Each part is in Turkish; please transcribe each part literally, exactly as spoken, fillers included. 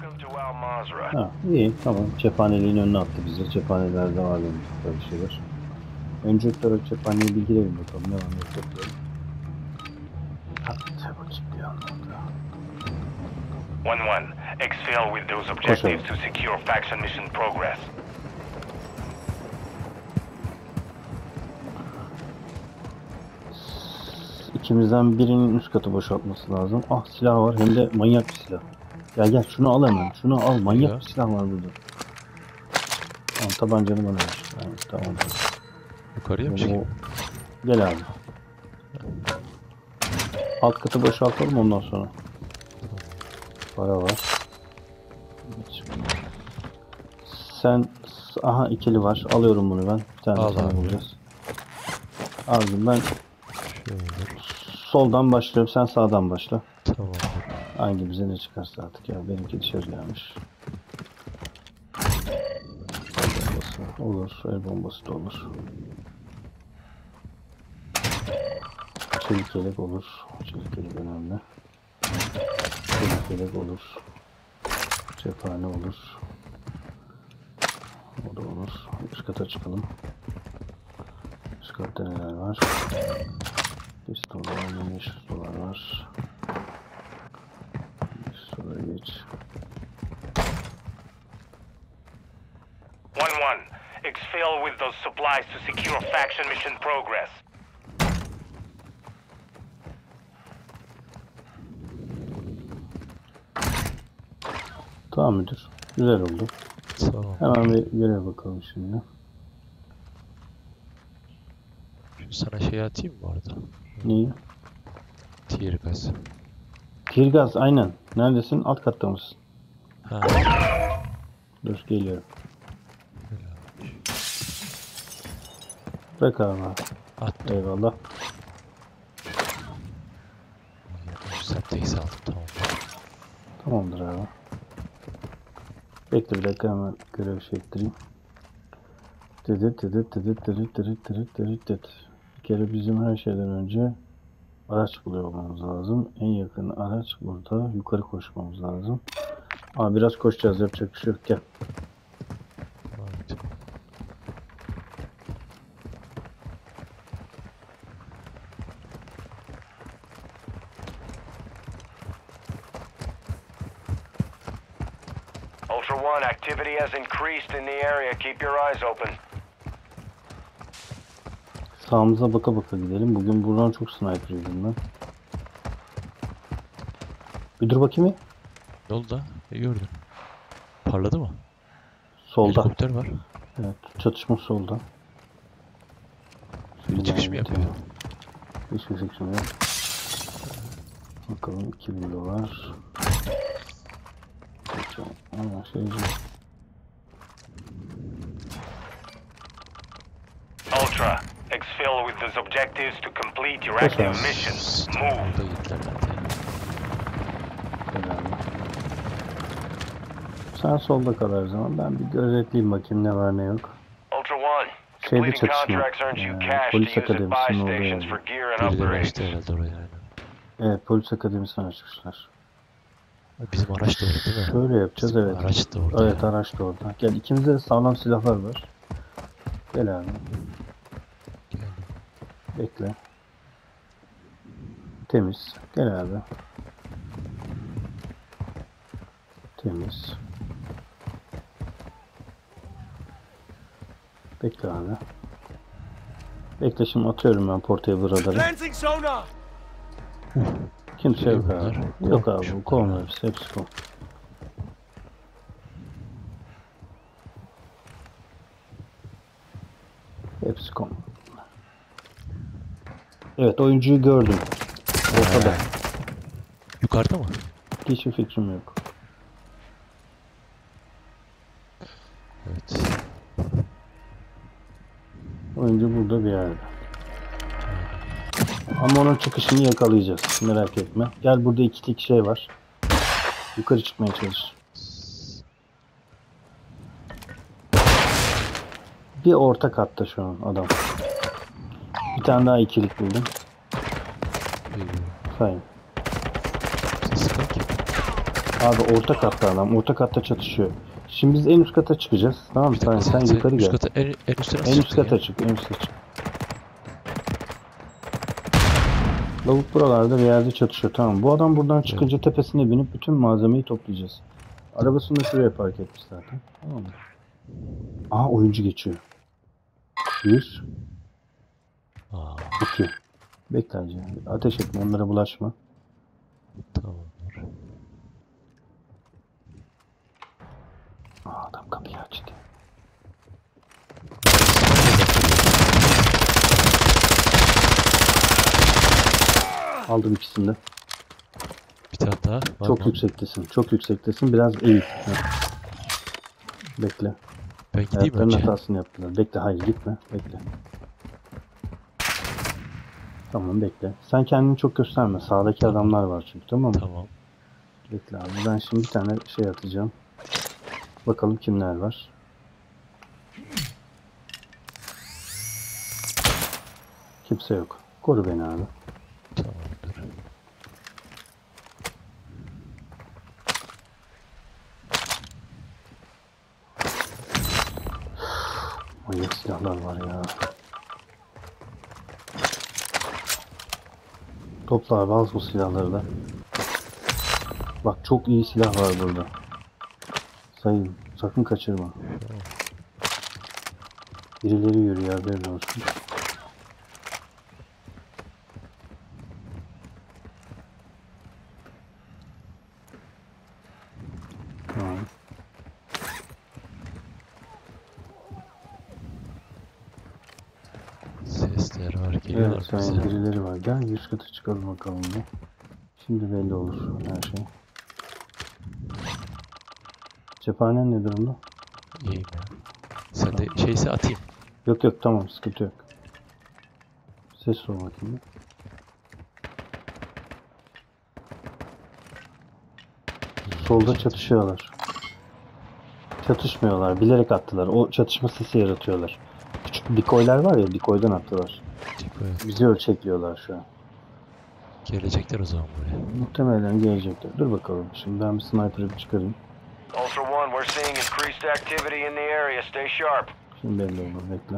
Ha, iyi tamam. Cephaneliğin önüne attı bizi. Cephanelerde var benim böyle şeyler. Öncelikle olarak cephaneye bilgilerim bakalım. Ne var ne yok toplayalım. Hadi bakayım bir anlamda. one one. Exfil with those objectives to secure faction mission progress. İkimizden birinin üst katı boşaltması lazım. Ah silah var hem de manyak bir silah. Gel gel şunu al hemen. Şunu al. Manyak Ya. bir silah var burada. Tamam tabancanı bana ver. Yani, tamam. Yukarıya mı O- çıkayım? Gel abi. Alt katı boşaltalım ondan sonra. Para var. Sen aha ikili var. Alıyorum bunu ben. Bir tane Al sana abi. bulacağız. Aldım ben. Şöyle. Soldan başlıyorum. Sen sağdan başla. Tamamdır. Hangi bize ne çıkarsa artık ya. Benimki dışarı gelmiş. El bombası olur. El bombası da olur. Çelik yelek olur. Çelik yelek önemli. Çelik yelek olur. Cephane olur. O da olur. Üst kata çıkalım. Üst katta neler var? Pistol var. Meş dolar var. Meş dolar geç. one one. Exfil with those supplies to secure faction mission progress. Tamam müdür. Güzel oldu. Tamam. Hemen bir görev bakalım şimdi. Sana şey atayım mı orada? Neyi? Tier gaz. Tirgaz aynen. Neredesin? Alt katta mısın? Ha. Dur geliyorum. Bırak abi. Attım. Eyvallah. Satteyiz aldım tamam. Tamamdır abi. Bekle bir dakika hemen görev şey ettireyim. Dedet dedet dedet dedet dedet dedet dedet dedet. Bir kere bizim her şeyden önce araç buluyor olmamız lazım. En yakın araç burada. Yukarı koşmamız lazım. Ama biraz koşacağız. Yapacak bir şey yok. Gel. Evet. Ultra one, activity has increased in the area. Keep your eyes open. Sağımıza baka baka gidelim. Bugün buradan çok sniper yedim ben. Bir dur bakayım ya. Ne oldu da? E, gördün. Parladı mı? Solda. Helikopter var. Evet. Çatışma solda. Bir çıkış mı yapıyor? Hiçbir fikrim yok. Bakalım iki bin dolar. Ama şeyci. Ultra, exfil with those objectives to complete your Yes, active sir. mission. Move. Orada gittiler zaten. Herhalde. Sen solda kal her zaman. Ben bir gözetleyeyim bakayım ne var ne yok. Ultra one, Şeyde completing çatışma. contracts earns you Ee, cash to polis use at buy akademisinin orada stations yani. for gear and Birileri upgrades. açtı herhalde oraya yani. Evet polis akademisini açmışlar. Bizim araç da orada değil mi? Şöyle yapacağız Bizim evet. araç da orada. Evet araç da orada. Gel ikimizde de sağlam silahlar var. Gel abi. Geldim. Bekle. Temiz. Gel abi. Temiz. Bekle abi. Bekle şimdi atıyorum ben portable radarı. Planting sonar! Kimse yok Bunlar abi. Yok abi bu konu hepsi. Hepsi konu. Hepsi konu. Evet oyuncuyu gördüm. Ortada. Yukarıda mı? Hiçbir fikrim yok. Evet. Oyuncu burada bir yerde. Ama onun çıkışını yakalayacağız. Merak etme. Gel burada iki tek şey var. Yukarı çıkmaya çalış. Bir orta katta şu an adam. Bir tane daha ikilik buldum. Geliyor. Sayın. Ses var ki. Abi orta katta adam. Orta katta çatışıyor. Şimdi biz en üst kata çıkacağız. Tamam mı? Bir dakika, Sen, sen yukarı üst gel. kata, en, en üstte nasıl En üst çıktın kata ya? çık. En üstte çık. Lavuk buralarda bir yerde çatışıyor. Tamam. Bu adam buradan çıkınca tepesine binip bütün malzemeyi toplayacağız. Arabasını da şuraya park etmiş zaten. Tamam mı? Aha oyuncu geçiyor. Bir, Aa, iki. Bekle hacı. Ateş etme. Onlara bulaşma. tamamdır. Aa, adam kapıyı açtı. Aldım ikisini de. Bir tane daha var Çok mı? yüksektesin. Çok yüksektesin. Biraz eğil. Heh. Bekle. Ben gideyim Hayatların önce. hatasını yaptılar. Bekle. Hayır gitme. Bekle. Tamam bekle. Sen kendini çok gösterme. Sağdaki Tamam. adamlar var çünkü. Tamam mı? Tamam. Bekle abi. Ben şimdi bir tane şey atacağım. Bakalım kimler var. Kimse yok. Koru beni abi. Tamamdır. Manyak silahlar var ya. Topla abi al bu silahları da. Bak çok iyi silah var burada. Sayın sakın kaçırma. Birileri yürüyor haberin olsun. Tamam. Sesler var, geliyorlar Evet sayın bize. birileri var. Gel yüz katı çıkalım bakalım bir. Şimdi belli olur her şey. Cephanen ne durumda? İyiyim ya. Sen de şeyse atayım. Yok yok tamam sıkıntı yok. Ses ol bakayım. Solda çatışıyorlar. Çatışmıyorlar. Bilerek attılar. O çatışma sesi yaratıyorlar. Küçük dikoylar var ya dikoydan attılar. Çıkıyor. Bizi ölçekliyorlar şu an. Gelecekler o zaman buraya. Muhtemelen gelecekler. Dur bakalım. Şimdi ben bir sniper'ı bir çıkarayım. Ultra One, we're seeing increased activity in the area. Stay sharp. Şimdi belli olur. Bekle.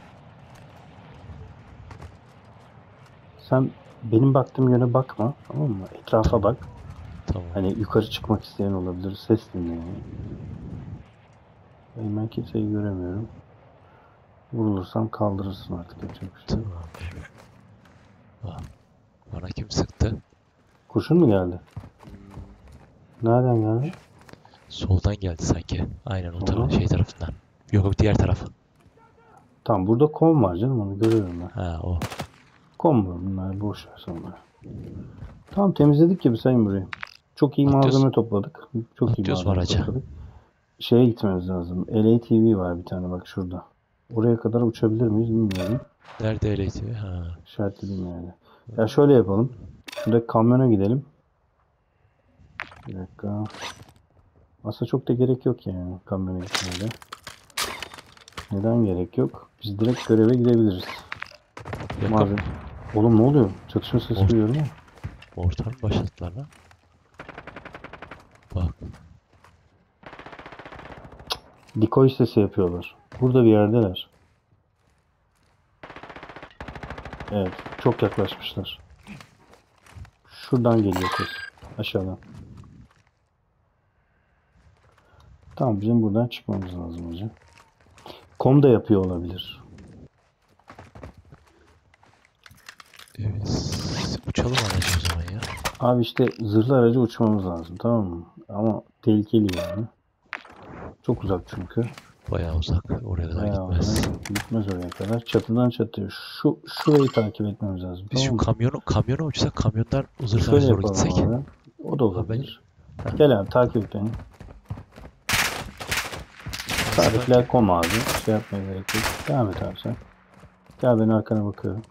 Sen benim baktığım yöne bakma. Tamam mı? Etrafa bak. Tamam. Hani yukarı çıkmak isteyen olabilir. Ses dinle yani. Benim ben kimseyi göremiyorum. Vurulursam kaldırırsın artık. Yapacak bir şey yok. Tamam. Ah, bana kim sıktı? Kurşun mu geldi? Nereden geldi? Soldan geldi sanki. Aynen o Soldan taraf, mı? şey tarafından. Yok yok, diğer taraf. Tamam burada kom var canım onu görüyorum ben. Ha o. Kom var bunlar boş ver sonra. Tamam temizledik gibi sayın burayı. Çok iyi Atıyoruz. malzeme topladık. Çok iyi Atıyoruz mu malzeme araca? topladık. Şeye gitmemiz lazım. L A T V var bir tane bak şurada. Oraya kadar uçabilir miyiz bilmiyorum. Nerede öyleydi? Ha. İşaretledim yani. Ya şöyle yapalım. Şurada kamyona gidelim. Bir dakika. Aslında çok da gerek yok yani kamyona gitmeye. Neden gerek yok? Biz direkt göreve gidebiliriz. Yakın. Malzeme. Oğlum ne oluyor? Çatışma sesi Or- duyuyorum ama. Ortam başlattılar lan. Bak. Decoy sesi yapıyorlar. Burada bir yerdeler. Evet. Çok yaklaşmışlar. Şuradan geliyor ses. Aşağıdan. Tamam bizim buradan çıkmamız lazım hocam. Kom da yapıyor olabilir. Evet. Uçalım aracı o zaman ya. Abi işte zırhlı aracı uçmamız lazım tamam mı? Ama tehlikeli yani. Çok uzak çünkü. Bayağı uzak. Oraya kadar Bayağı gitmez. uzak. Gitmez oraya kadar. Çatıdan çatıya. Şu şurayı takip etmemiz lazım. Biz tamam şu mı? kamyonu kamyona uçsak, kamyondan zırhlı Şöyle araca doğru yapalım gitsek. abi. O da olabilir. Heh. Gel abi takip et beni. Tarifler kom abi. Şey yapmaya gerek yok. Devam et abi sen. Gel ben arkana bakıyorum.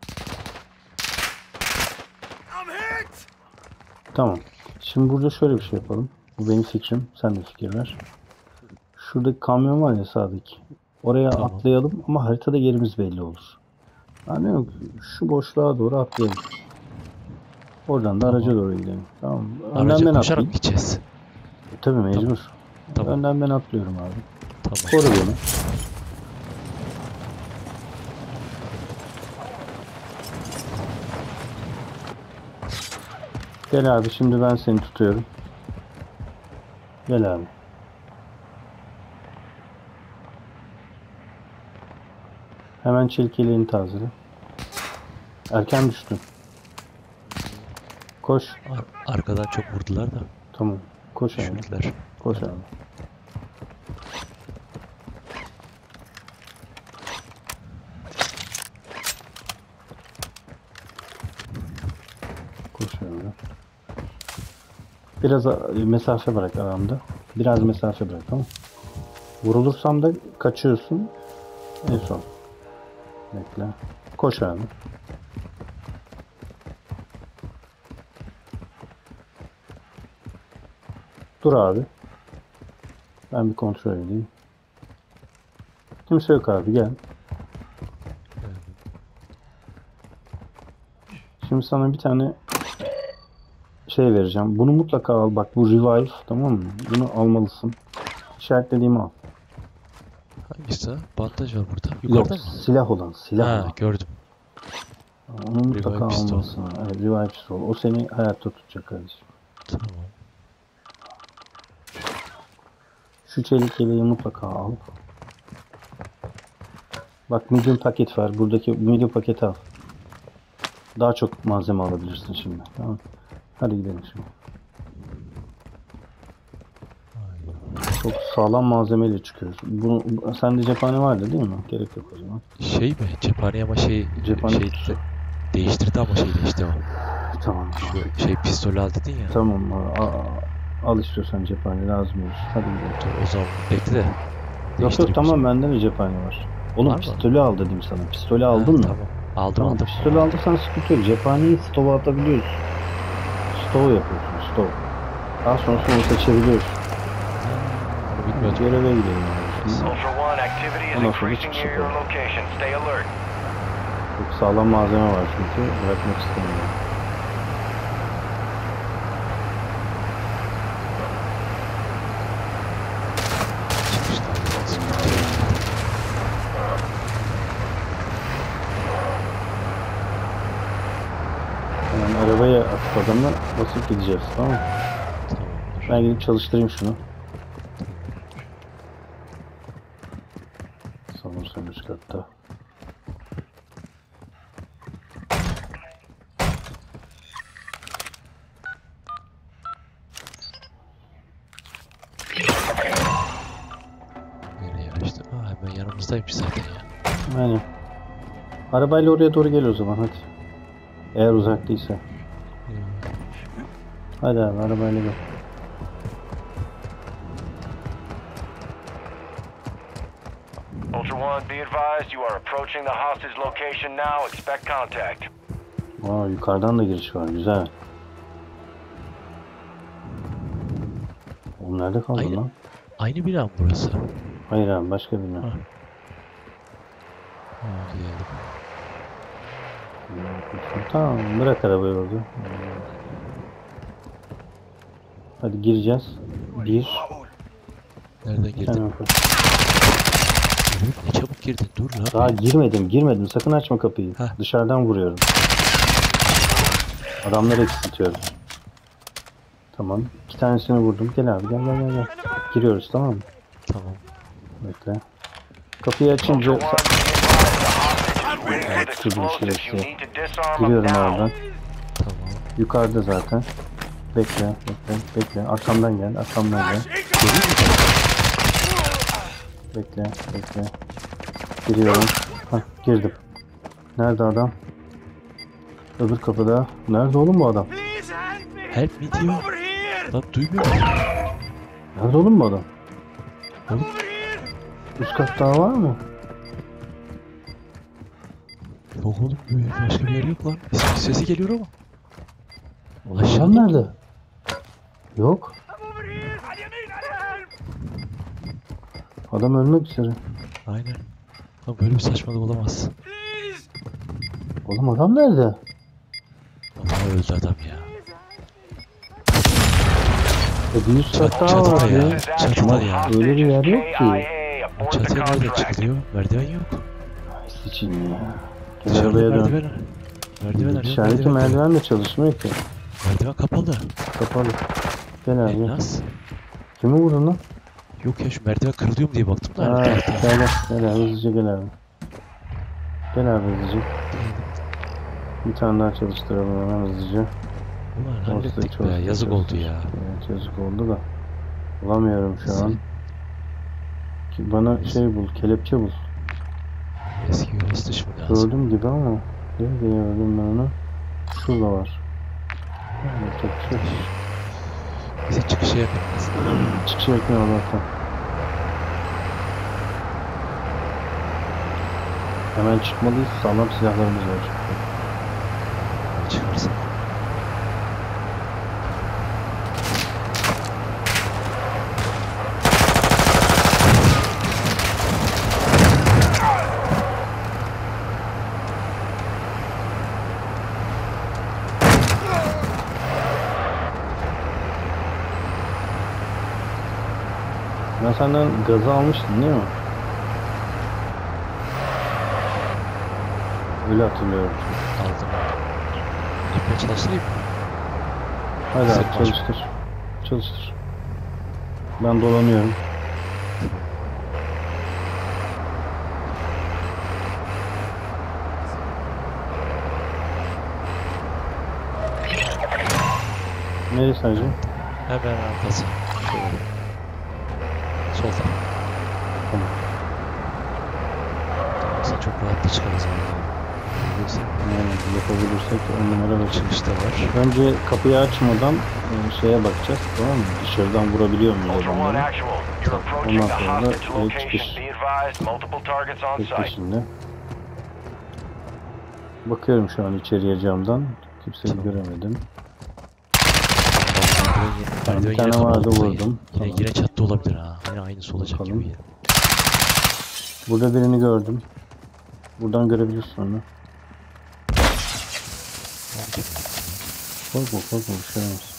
Tamam. Şimdi burada şöyle bir şey yapalım. Bu benim fikrim. Sen de fikir ver. Şuradaki kamyon var ya sağdaki. Oraya Tamam. atlayalım ama haritada yerimiz belli olur. Yani yok. Şu boşluğa doğru atlayalım. Oradan da Tamam. araca doğru gidelim. Tamam. Önden Araca ben koşarak atlayayım. gideceğiz. Tabii mecbur. Tamam. Önden ben atlıyorum abi. Tamam. Koru beni. Gel abi, şimdi ben seni tutuyorum. Gel abi. Hemen çelkeleğini tazele. Erken düştün. Koş. Ar- arkadan çok vurdular da Tamam. Koş abi. düşürdüler. Koş abi. Koş abi. Biraz a- mesafe bırak aramda. Biraz mesafe bırak, tamam. Vurulursam da kaçıyorsun. En son. Bekle. Koş abi. Dur abi. Ben bir kontrol edeyim. Kimse yok abi, gel. Şimdi sana bir tane şey vereceğim. Bunu mutlaka al. Bak bu revive, tamam mı? Bunu almalısın. İşaretlediğimi al. Hangisi? Bandaj var burada. Yok, Yukarıda mı? silah olan. Silah Ha, olan. gördüm. Onu mutlaka Revive pistol. almalısın. Evet, revive pistol. O seni hayatta tutacak kardeşim. Tamam. Şu çelik yeleği mutlaka al. Bak medium paket var. Buradaki medium paketi al. Daha çok malzeme alabilirsin şimdi. Tamam. Hadi gidelim şimdi. Çok sağlam malzemeyle çıkıyoruz. Bunu, sende cephane vardı değil mi? Gerek yok o zaman. Şey mi? Cephane ama şey Cephane şey kutusu. değiştirdi ama şey değişti o. Tamam. Şu şey pistolü al dedin ya. Tamam. Al, al, al istiyorsan cephane, lazım olur. Hadi gidelim. Dur o zaman bekle de. Yok yok, değiştireyim tamam, şimdi. bende de cephane var. Oğlum Var mı? pistolü al dedim sana. Pistolü Ha, aldın mı? Tamam. Aldım Tamam, aldım. pistolü aldıysan sıkıntı yok. Cephaneyi stova atabiliyoruz. Stov yapıyorsun, stov. Daha sonrasında onu seçebiliyoruz. Bunu bilmiyordum. Göreve gidelim yani. Şimdi Ultra One, activity is Ondan sonra increasing çıkış near your yapalım. location. Stay alert. çok sağlam malzeme var çünkü. Bırakmak istemiyorum. Çıkışta. Sıkıntı yok. Yani arabaya atıp adamla basıp gideceğiz, tamam mı? Tamamdır. Ben gidip çalıştırayım şunu. Sanırsam üst katta. Nereye açtı? Aa hemen yanımızdaymış zaten ya. Aynen. Arabayla oraya doğru gel o zaman, hadi. Eğer uzak değilse. Hadi abi, arabayla gel. Ultra One, be advised you are approaching the hostage location now. Expect contact. Aa, yukarıdan da giriş var, güzel. Oğlum nerede kaldın Aynen. lan? Aynı bina mı burası? Hayır abi, başka bina. Ha. Ha, diyelim. Tamam, bırak arabayı orada. Hadi gireceğiz. Bir. Nereden Bir tane girdin? yukarı. Oğlum ne çabuk girdin. Dur lan. Daha girmedim, girmedim. Sakın açma kapıyı. Heh. Dışarıdan vuruyorum. Adamları eksiltiyorum. Tamam. İki tanesini vurdum. Gel abi, gel gel gel. gel. Giriyoruz, tamam mı? Tamam. Bekle. Kapıyı açınca Ultra One, be advised the hostage is rigged with Şurada bir şey explosives. You yok. need to disarm them giriyorum now. oradan. Tamam. Yukarıda zaten. Bekle, bekle, bekle. Arkamdan gel, arkamdan gel. Görüyor musun? Bekle, bekle. Giriyorum. Hah, girdim. Nerede adam? Öbür kapıda. Nerede oğlum bu adam? Help me diyor. Lan duymuyor musun? Nerede oğlum bu adam? Oğlum Üst kat daha var mı? yok oğlum böyle başka bir yer yok lan. Ses- Sesi geliyor ama. Adam Aşağıda. nerede? Yok. Adam ölmek üzere. Aynen. Lan böyle bir saçmalık olamaz. Oğlum adam nerede? Ama Öldü adam ya. E bir üst kat Çat- daha çatıda var ya. ya. Çatıda ya. Öyle bir yer yok ki. Abort the Çatıya nereden contract. çıkılıyor? Merdiven yok. Ay için ya. Gel Dışarıda arabaya dön. merdiven. Merdiven arıyor. Dışarıdaki Merdiven, merdiven. merdiven de çalışmıyor ki. merdiven kapalı. Kapalı. Gel abi. E, nasıl? Kimi vurdun lan? Yok ya şu merdiven kırılıyor mu diye baktım da. Aa, alt alta. gel gel. Gel abi hızlıca gel abi. Gel abi hızlıca. Bir tane daha çalıştıralım hemen hızlıca. Ulan Olsun, hallettik çok be. Yazık oldu çalıştır. ya. Evet yazık oldu da. Bulamıyorum şu an. Ki bana şey bul, kelepçe bul. Eski hostage mı lazım? Gördüm gibi ama. Nerede gördüm ben onu? Şurada var. Evet, çok şey. Bize çıkışı yapın lazım. Çıkış yapmıyor Allah'tan. Hemen çıkmalıyız. Sağlam silahlarımız var. Çıkarsın. Ben senden gazı almıştım değil mi? Öyle hatırlıyorum. Aldım. Gitmeye çalıştırayım mı? Hadi Sık abi baş. çalıştır. Çalıştır. Ben dolanıyorum. Neresi hacı? Hemen arkası. Şöyle. Solda. Tamam. Aslında çok rahat da çıkarız oradan. Yoksa Yani yapabilirsek on numara bakın. çıkışta var. Önce kapıyı açmadan e, şeye bakacağız, tamam mı? Dışarıdan vurabiliyor muyuz Ultra One adamları? actual. You're approaching the Ondan sonra da hostage e, location. çıkış. Be advised, multiple targets on Tek site. peşinde. Bakıyorum şu an içeriye camdan. Kimseyi Tamam. göremedim. Merdiven, bir merdiven tane yine vardı, kapalı. vurdum. Yine, Tamam. yine çattı olabilir ha. Yine aynısı olacak Bakalım. gibi. Burada birini gördüm. Buradan görebilirsin onu. Korkma korkma bir şey olmaz.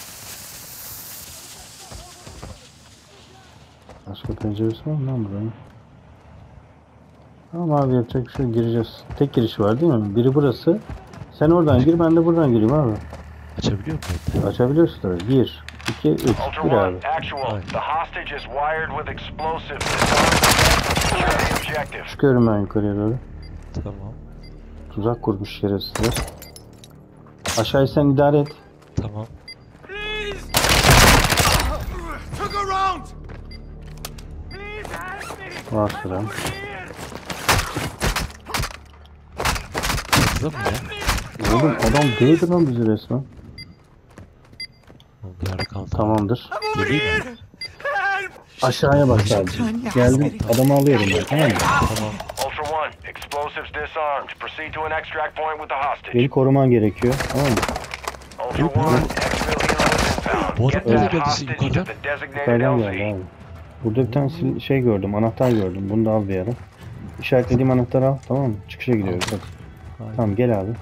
Başka penceresi var mı lan buranın? Tamam abi yapacak bir şey yok, gireceğiz. Tek giriş var değil mi? Biri burası. Sen oradan gir, ben de buradan gireyim abi. Açabiliyor muyum? Açabiliyorsun tabii. Bir, iki, üç. Ultra Gir One abi. actual. Right. The hostage is wired with explosives. Secure the objective. Çıkıyorum ben yukarıya doğru. Tamam. Tuzak kurmuş şerefsizler. Aşağıyı sen idare et. Tamam. Took a round! Var sıram. Çatıda mı ya? Oğlum adam değdi lan bizi resmen. Oğlum bir ara kaldı. Tamamdır. Geleyim mi? Aşağıya bak sadece. Geldim, adamı alıyorum ben, tamam mı? Tamam. Ultra One, explosives disarmed. Proceed to an extract point with the hostage. Beni koruman gerekiyor, tamam mı? Ultra One, exfil helo is inbound. Bu adam Get nereden that geldi hostage to yukarıdan? the designated Yukarıdan L geldi Z. abi. Burada bir tane sil- şey gördüm, anahtar gördüm. Bunu da al bir ara. İşaretlediğim anahtarı al, tamam mı? Çıkışa gidiyoruz hadi. Aynen. Tamam gel abi.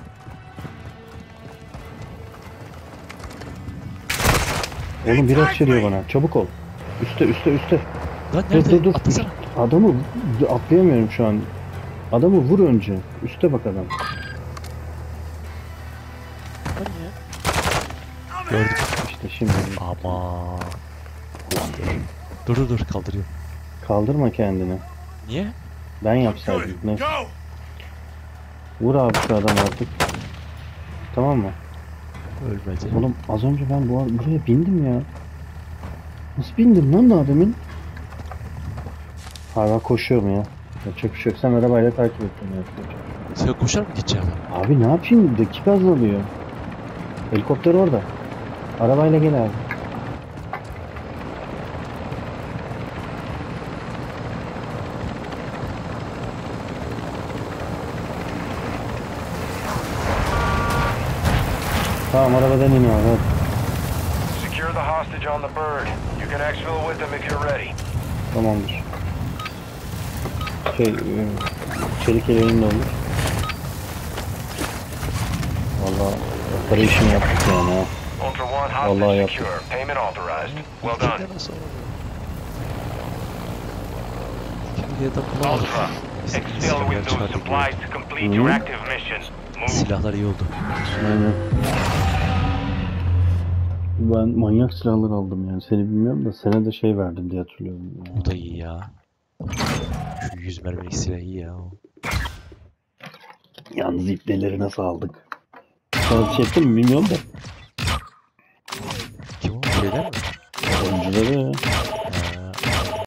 Oğlum bir ateş ediyor bana. Çabuk ol. Üste üste üste. Lan Dur nerede? dur dur. Atlasana. Adamı atlayamıyorum şu an. Adamı vur önce. Üste bak adam. Lan ya. Gördüm. İşte şimdi. Ama. Dur dur dur kaldırıyorum. Kaldırma kendini. Niye? Ben yapsaydım. Ne? Go! Vur abi şu adam artık. Tamam mı? Ölmedi. Oğlum az önce ben bu buraya bindim ya. Nasıl bindim lan daha demin? Hala koşuyorum ya. Yapacak bir şey yok. Sen arabayla takip et beni. Sen koşar mı gideceğim? Abi ne yapayım? Dakika azalıyor. Helikopter orada. Arabayla gel abi. Tamam arabadan in abi. Hadi. Secure the hostage on the bird. You can exfil with them if you're ready. Tamamdır. Şey, e, çelik eleğin de olur. Valla Operation yaptık yani ha. Ultra One, Vallahi hostage yaptık. secure. Payment authorized. Well İlkinde done. nasıl oldu? İkinciye de bulamadık. Ultra, İstediğimiz exfil silahları with those çıkardık. supplies to complete your Mhm. active mission. Move. Silahlar iyi oldu. Aynen. Ben manyak silahlar aldım yani. Seni bilmiyorum da sana da şey verdim diye hatırlıyorum. Ya. Bu da iyi ya. Şu yüz mermilik silah iyi ya o. Yalnız ipneleri nasıl aldık? Sana çektim mi bilmiyorum da. Kim o? Şeyler mi? Oyuncuları